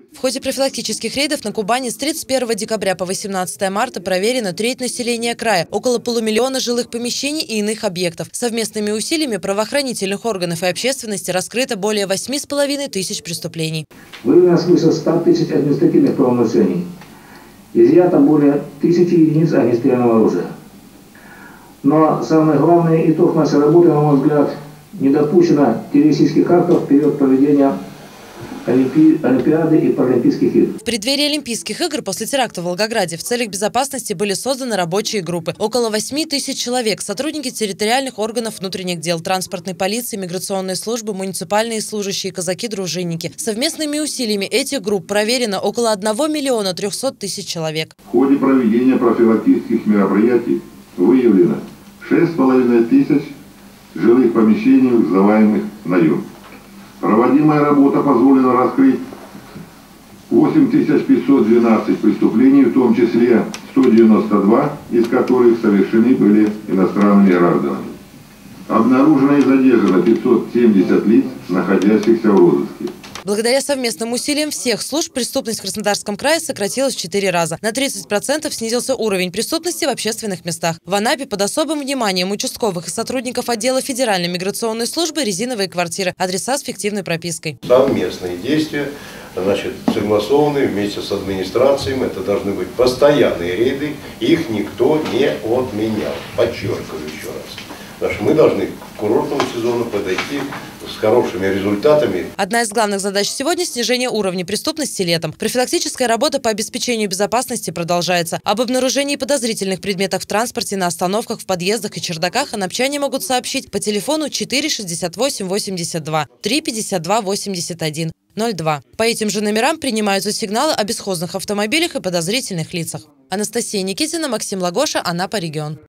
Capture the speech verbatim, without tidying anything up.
В ходе профилактических рейдов на Кубани с тридцать первого декабря по восемнадцатое марта проверено треть населения края, около полумиллиона жилых помещений и иных объектов. Совместными усилиями правоохранительных органов и общественности раскрыто более восьми с половиной тысяч преступлений. Выявлено свыше ста тысяч административных правонарушений. Изъято более тысячи единиц огнестрельного оружия. Но самый главный итог нашей работы, на мой взгляд, не допущено террористических актов в период проведения Олимпи... Олимпиады и Паралимпийских игр. В преддверии Олимпийских игр после теракта в Волгограде в целях безопасности были созданы рабочие группы. Около восьми тысяч человек, сотрудники территориальных органов внутренних дел, транспортной полиции, миграционной службы, муниципальные служащие, казаки-дружинники. Совместными усилиями этих групп проверено около одного миллиона трехсот тысяч человек. В ходе проведения профилактических мероприятий выявлено шесть с половиной тысяч жилых помещений, сдаваемых в наем. Проводимая работа позволила раскрыть восемь тысяч пятьсот двенадцать преступлений, в том числе сто девяносто два, из которых совершены были иностранными гражданами. Обнаружено и задержано пятьсот семьдесят лиц, находящихся в розыске. Благодаря совместным усилиям всех служб преступность в Краснодарском крае сократилась в четыре раза. На тридцать процентов снизился уровень преступности в общественных местах. В Анапе под особым вниманием участковых и сотрудников отдела Федеральной миграционной службы резиновые квартиры, адреса с фиктивной пропиской. Совместные действия, значит, согласованные вместе с администрацией. Это должны быть постоянные рейды. Их никто не отменял. Подчеркиваю еще раз. Потому что мы должны к курортному сезону подойти с хорошими результатами. Одна из главных задач сегодня – снижение уровня преступности летом. Профилактическая работа по обеспечению безопасности продолжается. Об обнаружении подозрительных предметов в транспорте, на остановках, в подъездах и чердаках анапчане могут сообщить по телефону четыре шестьдесят восемь восемьдесят два, три пятьдесят два восемьдесят один, ноль два. По этим же номерам принимаются сигналы о бесхозных автомобилях и подозрительных лицах. Анастасия Никитина, Максим Лагоша, Анапа, регион.